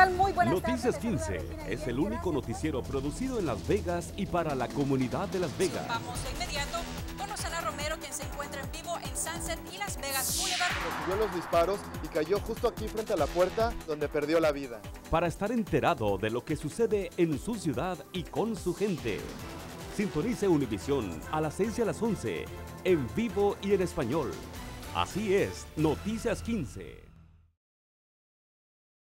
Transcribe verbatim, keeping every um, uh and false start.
tal? Muy buenas tardes. Noticias quince es el único noticiero producido en Las Vegas y para la comunidad de Las Vegas. Vamos de inmediato con Rosana Romero, quien se encuentra en vivo en Sunset y Las Vegas Boulevard. Recibió los disparos y cayó justo aquí frente a la puerta donde perdió la vida. Para estar enterado de lo que sucede en su ciudad y con su gente, sintonice Univisión a las seis y a las once, en vivo y en español. Así es, Noticias quince.